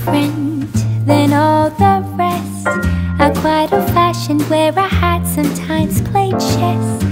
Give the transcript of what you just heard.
different than all the rest. I'm quite old-fashioned where I had sometimes played chess.